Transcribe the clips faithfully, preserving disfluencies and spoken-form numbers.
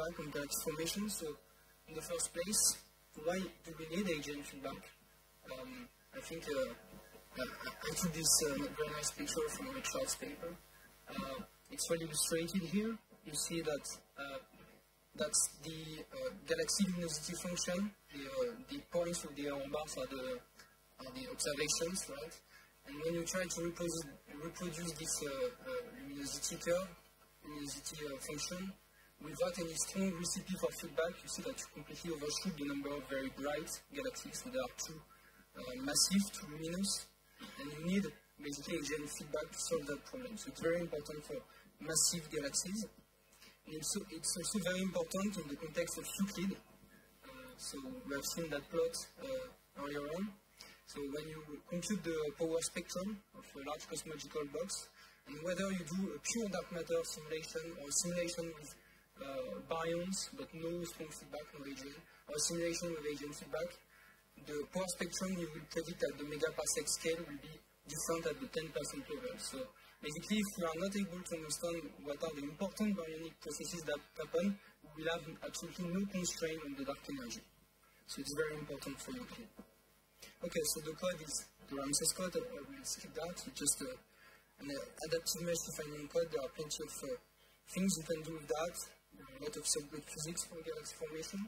feedback on galaxy formation. So, in the first place, why do we need A G N feedback? Um, I think uh, I, I took this uh, very nice picture from Richard's paper. Uh, it's well illustrated here. You see that uh, that's the uh, galaxy luminosity function. The, uh, the points with the arrow bars are the, are the observations, right? And when you try to reproduce, reproduce this uh, uh, luminosity curve, luminosity uh, function, without any strong recipe for feedback, you see that you completely overshoot the number of very bright galaxies. So they are too uh, massive, too luminous, and you need basically A G N feedback to solve that problem. So it's very important for massive galaxies. And it's, it's also very important in the context of Euclid. Uh, so we have seen that plot uh, earlier on. So when you compute the power spectrum of a large cosmological box, and whether you do a pure dark matter simulation or a simulation with uh, baryons but no strong feedback, no A G N, or a simulation with A G N feedback, the power spectrum you will predict at the megaparsec scale will be different at the ten percent level. So basically, if we are not able to understand what are the important baryonic processes that happen, we will have absolutely no constraint on the dark energy. So it's very important for Euclid. Okay, so the code is the Ramses code. I will skip that. It's just uh, an uh, adaptive mesh defining code. There are plenty of uh, things you can do with that. A lot of subgrid physics for galaxy formation.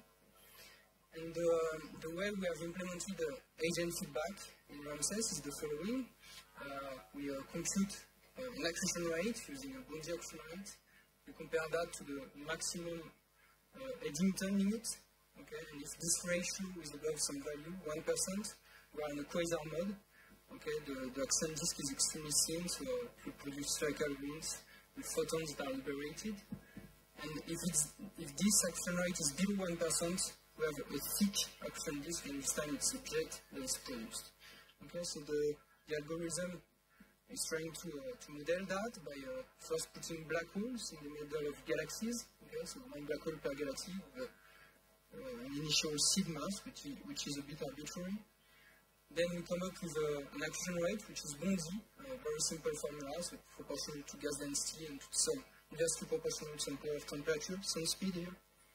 And uh, the way we have implemented the A G N feedback in Ramses is the following. Uh, we uh, compute uh, an accretion rate using a Bondi accretion rate. We compare that to the maximum uh, Eddington limit. Okay? And if this ratio is above some value, one percent, we are in a quasar mode. Okay? The, the accretion disk is extremely thin, so we produce spherical rings with photons that are liberated. And if, it's, if this accretion rate is below one percent, we have a thick accretion disk, and this time it's a jet that is produced. Okay, so the, the algorithm is trying to, uh, to model that by uh, first putting black holes in the middle of galaxies. Okay, so one black hole per galaxy with uh, uh, an initial seed mass, which is, which is a bit arbitrary. Then we come up with uh, an accretion rate, which is Bondi, a very simple formula, so proportional to gas density and to some inversely proportional to some power of temperature, some speed here.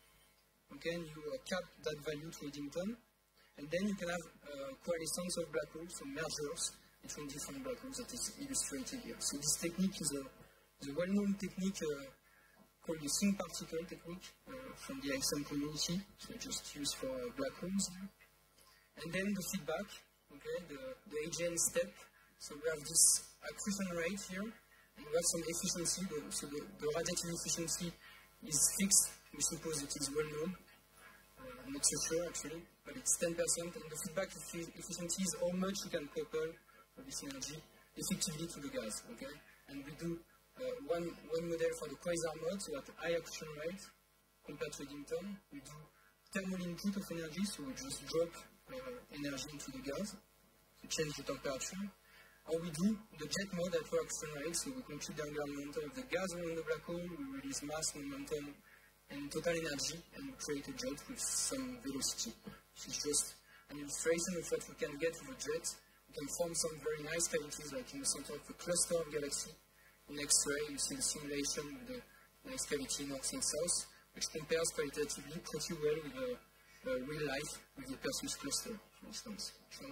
Okay, and you uh, cap that value to Eddington, and then you can have uh, coalescence of black holes, so mergers between different black holes that is illustrated here. So this technique is a, is a well-known technique uh, called the thin particle technique uh, from the I X M community, so just used for uh, black holes here. And then the feedback, okay, the, the A G N step. So we have this accretion rate here, and we have some efficiency, the, so the, the radiative efficiency is fixed. We suppose it is well known. Uh, I'm not so sure actually, but it's ten percent, and the feedback efficiency is how much you can couple this energy effectively to the gas. Okay, and we do uh, one one model for the quasar mode, so at high accretion rate compared to Eddington. We do thermal input of energy, so we just drop uh, energy into the gas to change the temperature. Or we do the jet mode at low accretion rate, so we compute the angular momentum of the gas around the black hole, we release mass, momentum, and total energy, and create a jet with some velocity. This is just an illustration of what we can get with a jet. We can form some very nice cavities, like in the center of a cluster of galaxy. In X-ray, you see the simulation with the nice cavity north and south, which compares qualitatively pretty well with the uh, real life, with the Perseus cluster, for instance.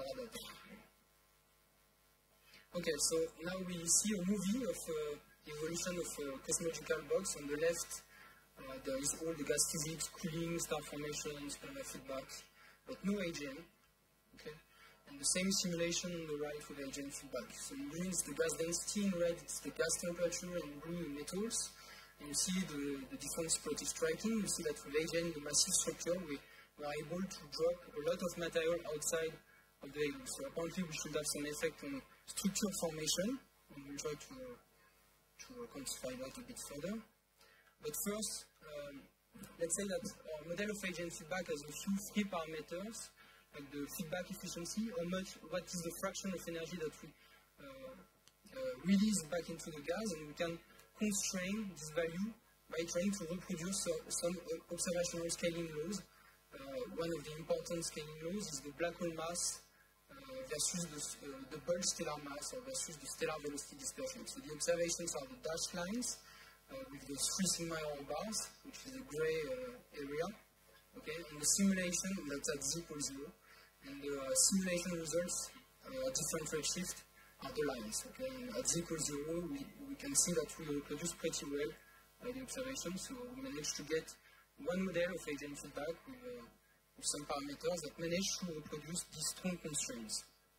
Okay, so now we see a movie of uh, the evolution of a cosmological box. On the left, Uh, there is all the gas physics, cooling, star formation, supernova feedback, but no A G N. Okay? And the same simulation on the right with A G N feedback. So in green is the gas density, in red it's the gas temperature, and in blue the metals. And you see the, the difference pretty striking. You see that with A G N in the massive structure, we, we are able to drop a lot of material outside of the halo. So apparently we should have some effect on structure formation, and we'll try to, to quantify that a bit further. But first, um, let's say that our model of A G N feedback has a few free parameters, like the feedback efficiency, how much, what is the fraction of energy that we uh, uh, release back into the gas, and we can constrain this value by trying to reproduce uh, some uh, observational scaling laws. Uh, one of the important scaling laws is the black hole mass uh, versus the, uh, the bulk stellar mass, or versus the stellar velocity dispersion. So the observations are the dashed lines, Uh, with the three sigma error bars, which is a gray uh, the simulation that's at z equals zero, and the uh, simulation results uh, at different redshift are the lines. Okay? And at z equals zero, we, we can see that we reproduce pretty well by the observation, so we managed to get one model of agent feedback with, uh, with some parameters that manage to reproduce these strong constraints.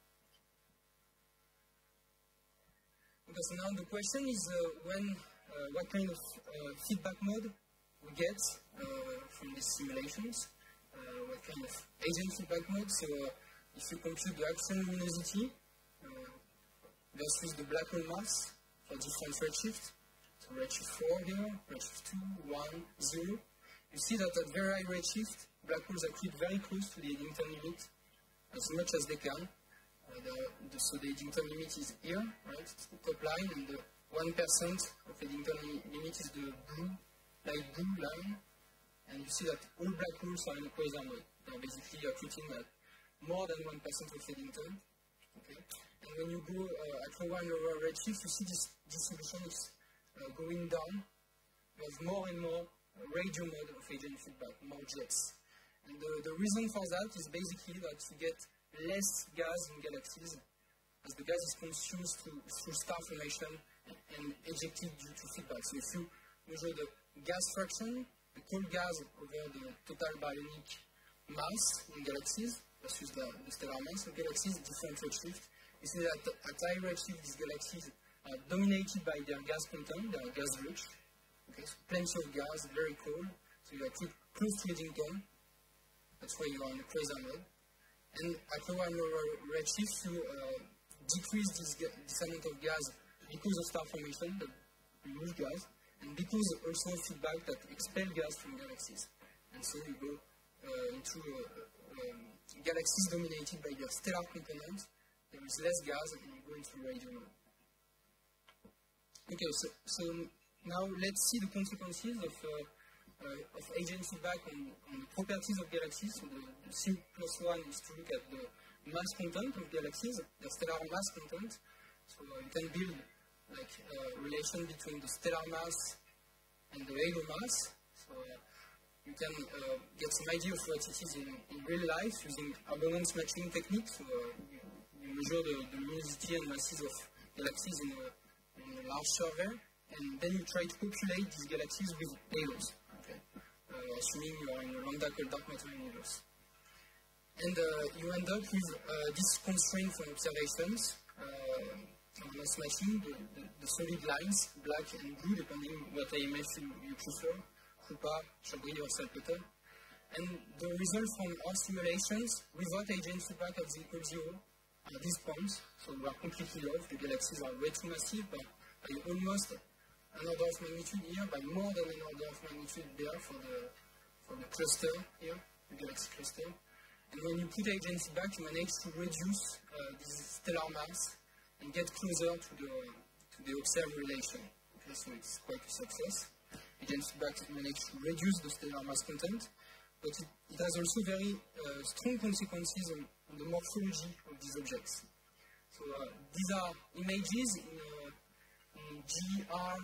Okay, so now the question is uh, when, uh, what kind of uh, feedback mode we get uh, from these simulations, uh, what kind of agent feedback mode. So uh, if you compute the actual luminosity uh, versus the black hole mass for different redshift, so redshift four here, redshift two, one, zero, you see that at very high redshift, black holes accrete very close to the Eddington limit as much as they can. Uh, the, the, so the Eddington limit is here, right? It's the top line, and the one percent of Eddington limit is the blue, light blue line. And you see that all black holes are in a quasar mode. They are basically accreting at more than one percent of Eddington. Okay? And when you go uh, at lower and lower redshift, you see this distribution is uh, going down. You have more and more uh, radio mode of agent feedback, more jets. And the, the reason for that is basically that you get less gas in galaxies as the gas is consumed through, through star formation and, and ejected due to feedback. So if you measure the gas fraction, the cold gas over the total baryonic mass in galaxies versus the, the stellar mass of galaxies, different redshift, you see that at high redshift, these galaxies are dominated by their gas content, they are gas rich. Okay, so plenty of gas, very cold, so you are close to Eddington. That's why you are in the quasar mode. And at lower and lower redshift, you uh, decrease this, this amount of gas because of star formation, that remove gas, and because also feedback that expel gas from galaxies. And so you go uh, into uh, um, galaxies dominated by their stellar components, there is less gas, and you go into radio mode. Okay, so, so now let's see the consequences of uh, Uh, of agent feedback on, on the properties of galaxies. So the, the C plus one is to look at the mass content of galaxies, the stellar mass content. So uh, you can build like a relation between the stellar mass and the halo mass. So uh, you can uh, get some idea of what it is in, in real life using abundance matching techniques. So uh, you, you measure the, the luminosity and masses of galaxies in a, in a large survey, and then you try to populate these galaxies with halos. Uh, assuming you are in a lambda called dark matter universe. And uh, you end up with uh, this constraint from observations, uh, mass matching, the, the, the solid lines, black and blue, depending what I M F you, you prefer, Krupa, Chabry, or Salpeter. And the results from our simulations without agent feedback at z equals zero are these points. So we are completely off. The galaxies are way too massive, but by almost an order of magnitude here, by more than an order of magnitude there for the, for the cluster here, the galaxy cluster. And when you put agent feedback, you manage to reduce uh, this stellar mass and get closer to the, to the observed relation. Okay, so it's quite a success. Agent feedback managed to reduce the stellar mass content, but it, it has also very uh, strong consequences on, on the morphology of these objects. So uh, these are images in, uh, in G, R,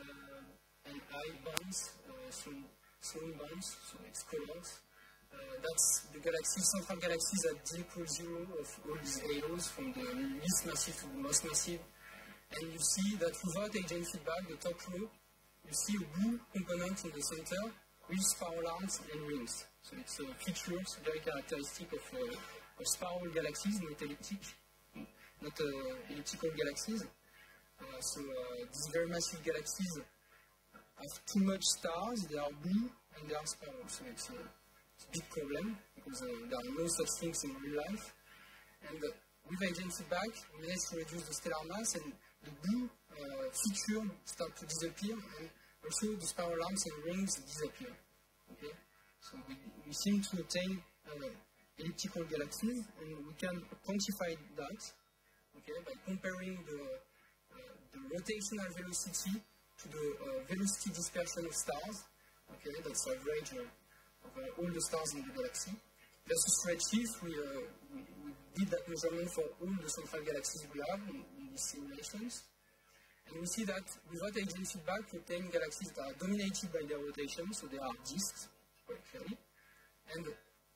uh, and I bands, uh, so slowing bands, so it's colors. Uh, that's the galaxies, central galaxies at z equals zero of all these halos, from the least massive to the most massive. And you see that without agent feedback, the top row, you see a blue component in the center with spiral arms and rings. So it's a feature, it's very characteristic of, uh, of spiral galaxies, not elliptic, not uh, elliptical galaxies. Uh, so uh, these very massive galaxies have too much stars, they are blue and they are spiral. So it's a, it's a big problem because uh, there are no such things in real life. And uh, with agent feedback, we manage to reduce the stellar mass, and the blue uh, feature start to disappear, and also the spiral arms and rings disappear. Okay? So we, we seem to obtain uh, elliptical galaxies, and we can quantify that okay, by comparing the, uh, the rotational velocity to the uh, velocity dispersion of stars. Okay, that's the average uh, of uh, all the stars in the galaxy. Versus redshift, we, uh, we, we did that measurement for all the central galaxies we have in, in these simulations. And we see that without agent feedback, we obtain galaxies that are dominated by their rotation, so they are disks, quite clearly. And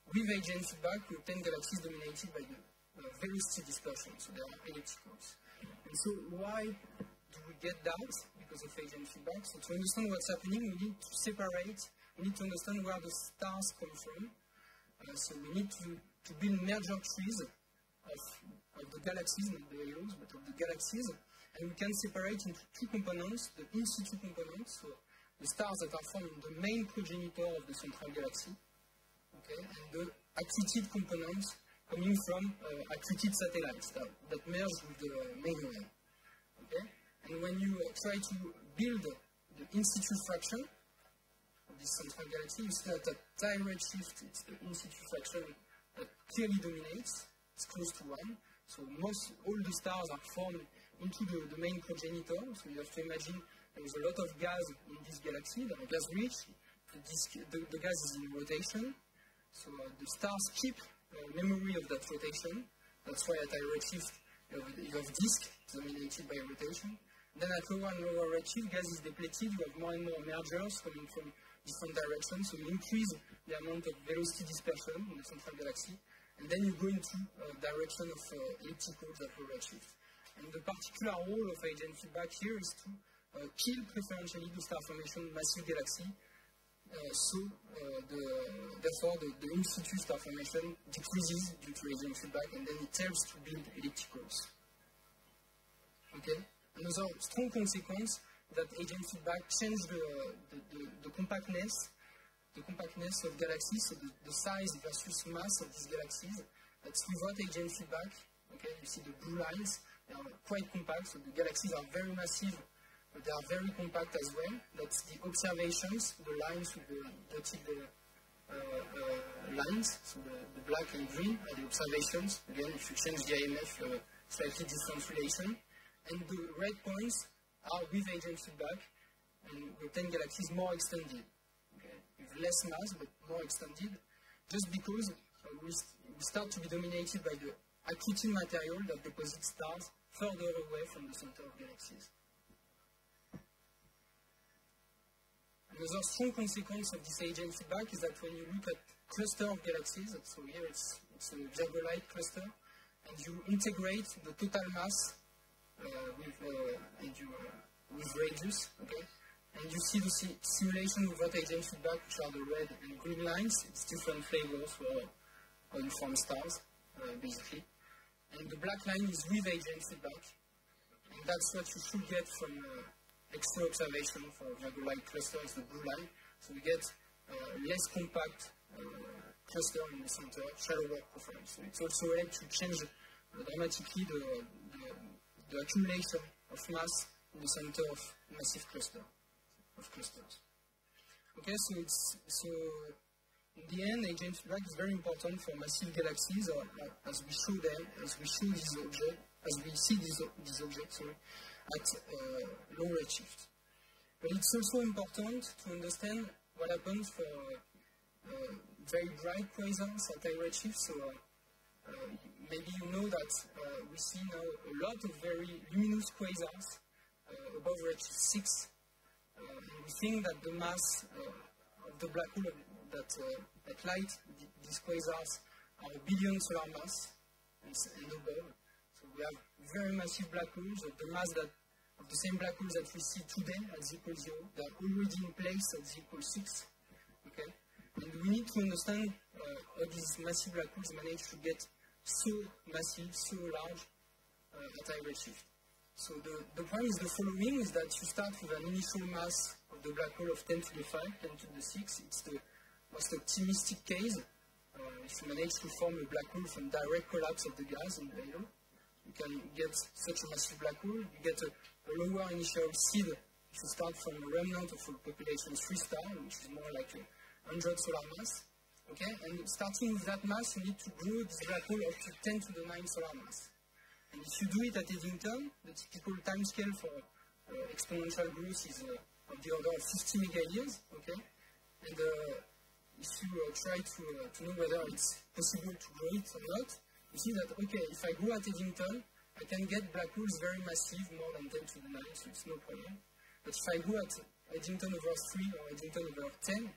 with agent feedback, we obtain galaxies dominated by the uh, velocity dispersion, so they are ellipticals. And so why do we get that? Because of agent feedback. So to understand what's happening, we need to separate, we need to understand where the stars come from. Uh, so we need to, to build merger trees of, of the galaxies, not the halos, but of the galaxies. And we can separate into two components, the in situ components, so the stars that are formed in the main progenitor of the central galaxy, okay, and the accreted components coming from uh, accreted satellites that, that merge with the main one. Okay? And when you uh, try to build the in situ fraction of this central galaxy, you see that at high redshift, it's the in situ fraction that clearly dominates. It's close to one. So most, all the stars are formed into the, the main progenitor. So you have to imagine there is a lot of gas in this galaxy, they are gas rich. The, the, the gas is in rotation. So uh, the stars keep uh, memory of that rotation. That's why at high redshift you have, you have disk dominated by rotation. Then at lower and lower redshift, gas is depleted. You have more and more mergers coming from different directions. So you increase the amount of velocity dispersion in the central galaxy. And then you go into a direction of uh, ellipticals at low redshift. And the particular role of agent feedback here is to uh, kill preferentially the star formation massive galaxy. Uh, so, uh, the, therefore, the, the in situ star formation decreases due to agent feedback, and then it helps to build ellipticals. Okay? Another strong consequence that agent feedback changes the, the, the, the compactness, the compactness of galaxies, so the, the size versus mass of these galaxies. That's without agent feedback. Okay, you see the blue lines, they are quite compact, so the galaxies are very massive, but they are very compact as well. That's the observations, the lines with the dotted uh, uh, lines, so the, the black and green are the observations. Again, if you change the I M F, uh, slightly different relation. And the red points are with agent feedback, and we obtain galaxies more extended. Okay? With less mass, but more extended, just because uh, we, we start to be dominated by the accreting material that deposits stars further away from the center of galaxies. Another strong consequence of this agent feedback is that when you look at cluster of galaxies, so here it's, it's a Virgo-like cluster, and you integrate the total mass uh, with, uh, and you, uh, with radius, okay? And you see the si simulation without agent feedback, which are the red and green lines. It's different flavors for uniform stars, uh, basically. And the black line is with agent feedback, and that's what you should get from uh, extra observation for Virgo-like cluster is the blue line. So we get uh, less compact uh, cluster in the center, shallower profile. So it's also helped to change uh, dramatically the, the, the accumulation of mass in the center of massive cluster of clusters. Okay, so it's so in the end, agent feedback is very important for massive galaxies, or, or as we show them, as we show these objects, as we see these, these objects, sorry, at uh, low redshift. But it's also important to understand what happens for uh, uh, very bright quasars at high redshift. So uh, uh, maybe you know that uh, we see now a lot of very luminous quasars uh, above redshift six. Uh, and we think that the mass uh, of the black hole that, uh, that light the, these quasars are a billion solar mass and, and above. So we have very massive black holes of the mass that of the same black holes that we see today at z equals zero. They are already in place at z equals six. Okay? And we need to understand uh, how these massive black holes manage to get so massive, so large uh, at high redshift. So the, the point is the following, is that you start with an initial mass of the black hole of ten to the five, ten to the six. It's the most optimistic case. Uh, if you manage to form a black hole from direct collapse of the gas in the halo, you can get such a massive black hole. You get a, a lower initial seed if you start from a remnant of a population three star, which is more like a one hundred solar mass. Okay? And starting with that mass, you need to grow this black hole up to ten to the nine solar mass. And if you do it at Eddington, the typical time scale for uh, exponential growth is uh, of the order of fifty mega years. Okay? And uh, if you uh, try to, uh, to know whether it's possible to grow it or not, you see that, okay, if I go at Eddington, I can get black holes very massive, more than ten to the nine, so it's no problem. But if I go at Eddington over three or Eddington over ten,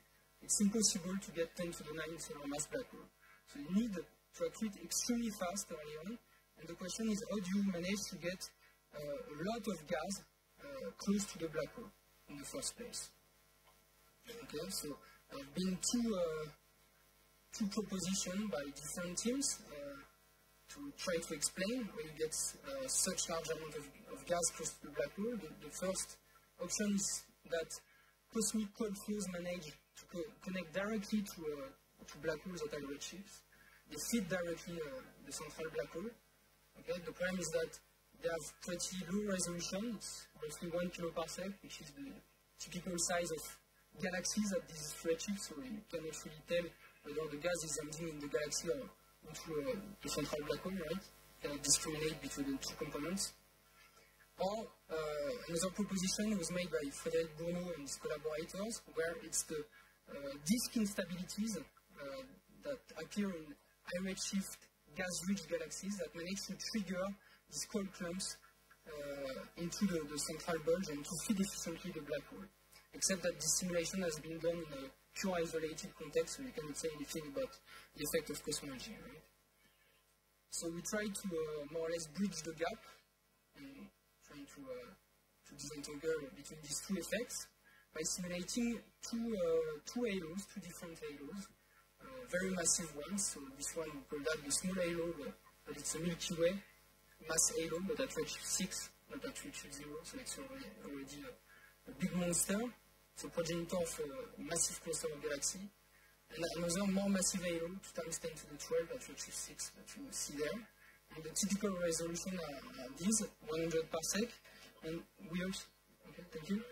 it's impossible to get ten to the nine solar mass black hole. So you need to accrete extremely fast early on, and the question is how do you manage to get uh, a lot of gas uh, close to the black hole in the first place. Okay, so there have been two, uh, two propositions by different teams uh, to try to explain why you get uh, such large amount of, of gas close to the black hole. The, the first option is that cosmic cold flows manage to co connect directly to, uh, to black holes at high redshifts. They feed directly uh, the central black hole. Okay? The problem is that they have pretty low resolution. It's roughly one kiloparsec, which is the typical size of galaxies at these redshifts, so you can actually tell whether the gas is emitting in the galaxy or into uh, the central black hole, right? You cannot discriminate between the two components. Or uh, another proposition was made by Frédéric Bourneau and his collaborators, where it's the uh, disk instabilities uh, that appear in high redshift gas-rich galaxies that manage to trigger these cold clumps uh, into the, the central bulge and to feed efficiently the black hole. Except that this simulation has been done in a pure isolated context, so you cannot say anything about the effect of cosmology. Right? So we try to uh, more or less bridge the gap and trying to, uh, to disentangle between these two effects by simulating two, uh, two halos, two different halos, uh, very massive ones. So this one, we call that the small halo, but, but it's a Milky Way mass halo, but at redshift six, not at redshift zero, so it's already, already a, a big monster. It's a progenitor of a massive cluster of galaxy. And another more massive halo, two times ten to the twelve at redshift six, that you see there. And the typical resolution are, are these, one hundred parsec. And we also, okay, thank you.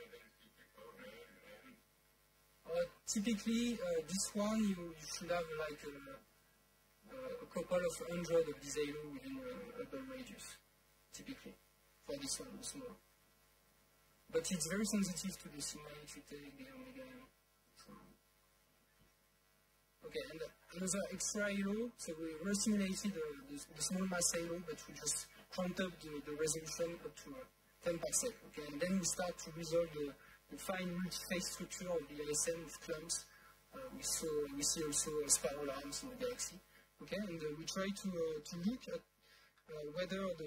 Uh, typically, uh, this one, you, you should have like a, a couple of hundred of these halo within a Hubble radius, typically, for this one, the small. But it's very sensitive to the sigma if you take the omega. So. Okay, and another extra halo, so we resimulated the, the, the small mass halo, but we just cranked up the, the resolution up to uh, ten parsec. Okay, and then we start to resolve the, the fine multi-phase structure of the A S M with clumps. Uh, we, saw, we see also uh, spiral arms in the galaxy. Okay, and uh, we try to, uh, to look at uh, whether the,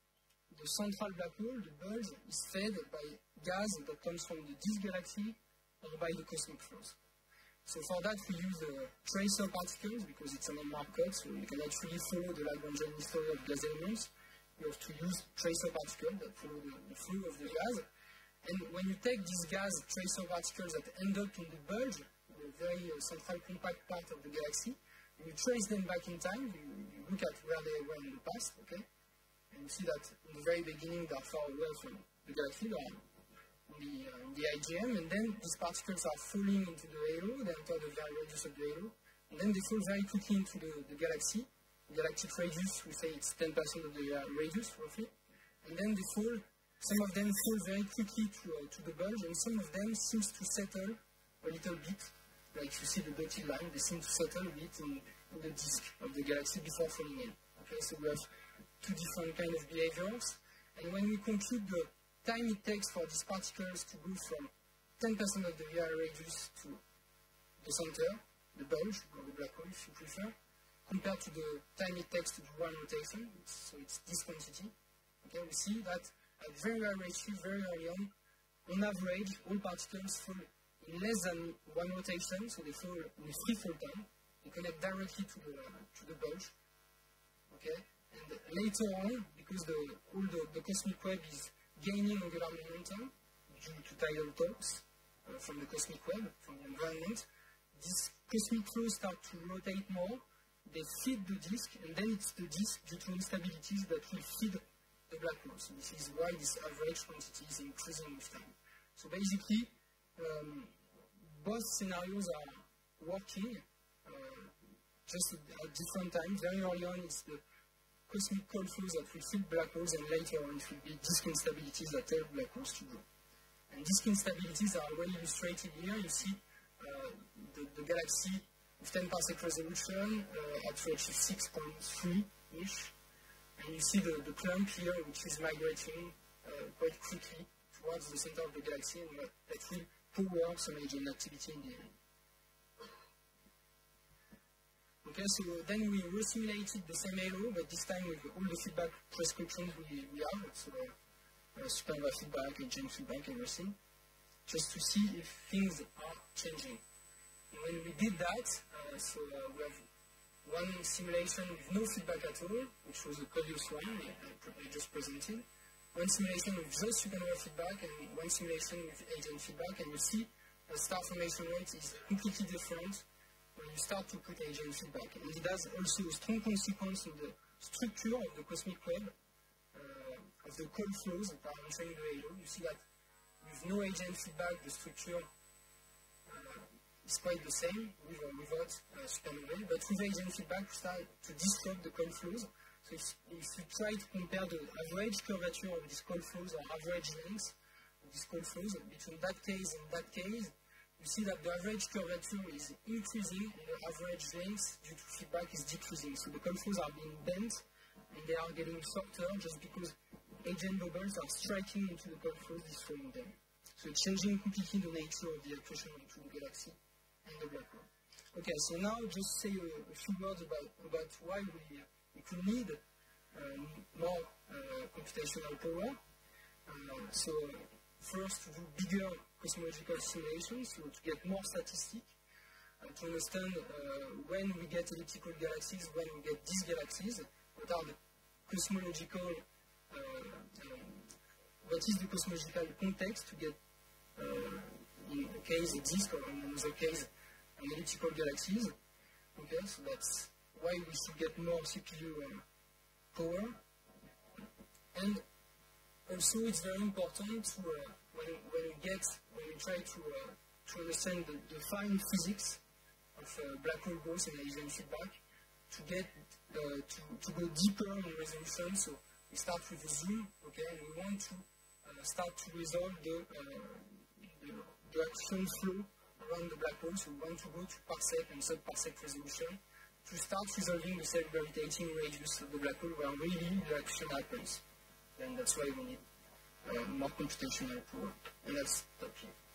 the central black hole, the bulge, is fed by gas that comes from the disk galaxy or by the cosmic flows. So for that we use uh, tracer particles because it's an unmarked cut, so you can actually follow the Lagrangian history of gas elements. You have to use tracer particles that follow the, the flow of the gas. And when you take these gas tracer particles that end up in the bulge, the very uh, central compact part of the galaxy, and you trace them back in time, you, you look at where they were in the past, okay? And you see that in the very beginning they are far away from the galaxy, they are in the, uh, in the I G M, and then these particles are falling into the halo, they enter the very radius of the halo, and then they fall very quickly into the, the galaxy. The galactic radius, we say it's ten percent of the uh, radius, roughly. And then they fall, some of them fall very quickly to, uh, to the bulge, and some of them seem to settle a little bit, like you see the dotted line, they seem to settle a bit in, in the disk of the galaxy before falling in. Okay, so we have two different kind of behaviors, and when we compute the time it takes for these particles to go from ten percent of the V R radius to the center, the bulge, or the black hole if you prefer, compared to the time it takes to do one rotation, it's, so it's this quantity. Okay, we see that at very high redshift, very early on, on average, all particles fall in less than one rotation, so they fall in a free fall time. They connect directly to the, to the bulge. Okay, and later on, because the, all the, the cosmic web is gaining angular momentum due to tidal torques uh, from the cosmic web, from the environment, these cosmic flows start to rotate more, they feed the disk, and then it's the disk, due to instabilities, that will feed the black hole. So this is why this average quantity is increasing with time. So basically, um, both scenarios are working, uh, just at different times. Very early on, it's the cosmic cold flows that will feed black holes, and later on it will be disk instabilities that help black holes to grow. And disk instabilities are well illustrated here. You see uh, the, the galaxy with ten parsec resolution uh, at redshift six point three-ish. And you see the, the clump here, which is migrating uh, quite quickly towards the center of the galaxy, and that will power some agent activity in the end. Okay, so then we resimulated the same halo, but this time with all the feedback prescriptions we, we have, so uh, supernova feedback, agent feedback, everything, just to see if things are changing. And when we did that, uh, so uh, we have one simulation with no feedback at all, which was the previous one I, I just presented, one simulation with just supernova feedback, and one simulation with agent feedback, and you see the star formation rate is completely different when you start to put agent feedback. And it has also a strong consequence in the structure of the cosmic web, uh, of the cold flows that are entering the halo. You see that with no agent feedback, the structure uh, is quite the same, with or without uh, supernovae, but with agent feedback, you start to disrupt the cold flows. So if, if you try to compare the average curvature of these cold flows or average lengths of these cold flows between that case and that case, you see that the average curvature is increasing and the average length due to feedback is decreasing. So the cold flows are being bent and they are getting shorter just because agent bubbles are striking into the cold flows, destroying them. So it's changing completely the nature of the accretion into the galaxy and the black hole. Okay, so now just say a, a few words about, about why we, we could need um, more uh, computational power. Uh, so first, to do bigger cosmological simulations, so to get more statistics, uh, to understand uh, when we get elliptical galaxies, when we get these galaxies, what are the cosmological, uh, um, what is the cosmological context to get, uh, in a case, a disk, or in another case, an elliptical galaxies. Okay, so that's why we should get more C P U uh, power. And also, it's very important to, uh, when, when we get, when we try to, uh, to understand the, the fine physics of uh, black hole growth and agent feedback, to get, uh, to, to go deeper in resolution. So we start with a zoom, okay, and we want to uh, start to resolve the, uh, the, the accretion flow around the black hole. So we want to go to parsec and sub-parsec resolution to start resolving the self-gravitating radius of the black hole where really the accretion happens. And that's why we need uh, more computational power. And that's top here.